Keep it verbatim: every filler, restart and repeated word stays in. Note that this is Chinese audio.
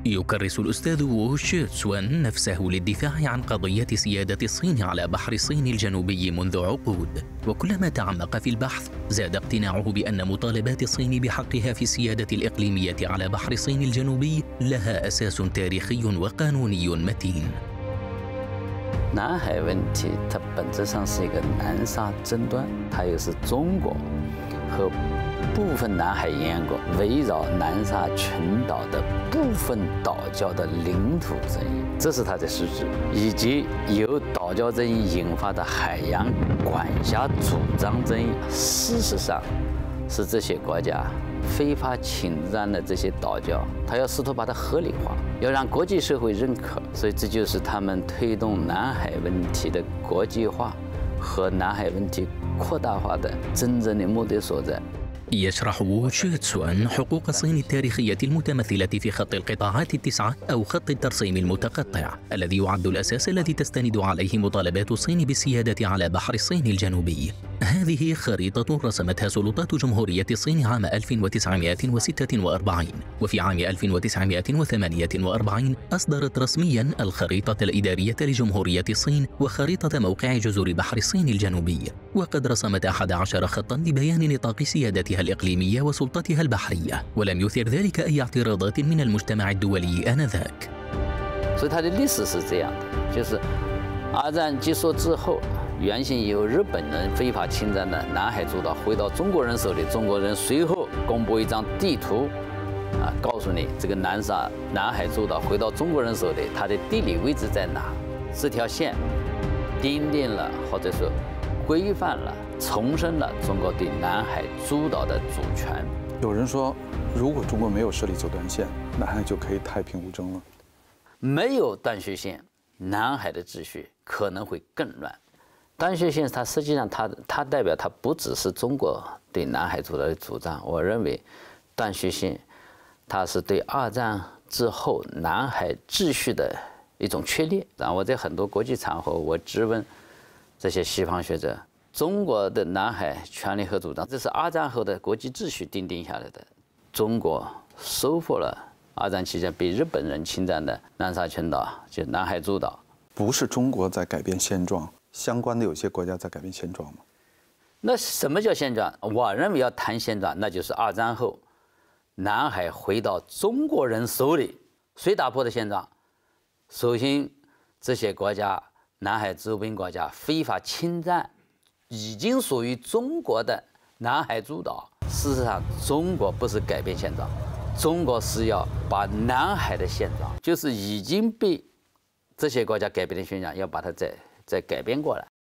يكرس الأستاذ وو شيتسوان نفسه للدفاع عن قضية سيادة الصين على بحر الصين الجنوبي منذ عقود، وكلما تعمق في البحث زاد اقتناعه بأن مطالبات الصين بحقها في السيادة الإقليمية على بحر الصين الجنوبي لها أساس تاريخي وقانوني متين. 南海问题，它本质上是一个南沙争端，它又是中国和部分南海沿岸国围绕南沙群岛的部分岛礁的领土争议，这是它的实质，以及由岛礁争议引发的海洋管辖主张争议，事实上是这些国家非法侵占的这些岛礁，他要试图把它合理化，要让国际社会认可，所以这就是他们推动南海问题的国际化和南海问题扩大化的真正的目的所在。 يشرح وو شيتسوان حقوق الصين التاريخية المتمثلة في خط القطاعات التسعة أو خط الترسيم المتقطع الذي يعد الأساس الذي تستند عليه مطالبات الصين بالسيادة على بحر الصين الجنوبي. هذه خريطة رسمتها سلطات جمهورية الصين عام ألف وتسعمائة وستة وأربعين، وفي عام ألف وتسعمائة وثمانية وأربعين أصدرت رسمياً الخريطة الإدارية لجمهورية الصين وخريطة موقع جزر بحر الصين الجنوبي، وقد رسمت أحد عشر خطاً لبيان نطاق سيادتها الإقليمية وسلطتها البحرية، ولم يثر ذلك أي اعتراضات من المجتمع الدولي آنذاك. 所以它的历史是这样的，就是二战结束之后，原先由日本人非法侵占的南海诸岛回到中国人手里，中国人随后公布一张地图，啊，告诉你这个南沙南海诸岛回到中国人手里，它的地理位置在哪？这条线奠定了或者说规范了、重申了中国对南海诸岛的主权。 有人说，如果中国没有设立走断线，南海就可以太平无争了。 没有断续线，南海的秩序可能会更乱。断续线它实际上它它代表它不只是中国对南海诸岛的主张，我认为断续线它是对二战之后南海秩序的一种确立。然后我在很多国际场合我质问这些西方学者，中国的南海权利和主张，这是二战后的国际秩序奠定下来的。中国收复了二战期间被日本人侵占的南沙群岛，就南海诸岛。 不是中国在改变现状，相关的有些国家在改变现状吗？ 那什么叫现状？我认为要谈现状，那就是二战后南海回到中国人手里，谁打破的现状？首先，这些国家。 南海周边国家非法侵占已经属于中国的南海诸岛。事实上，中国不是改变现状，中国是要把南海的现状，就是已经被这些国家改变的现状，要把它再再改变过来。